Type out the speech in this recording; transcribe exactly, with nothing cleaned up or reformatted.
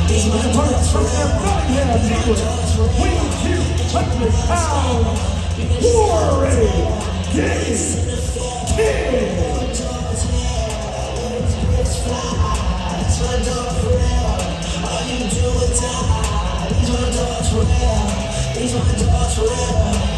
Departs from Birmingham, England, weighing two hundred pounds, Warren Gabe Kidd. These my dogs forever. These my dogs forever.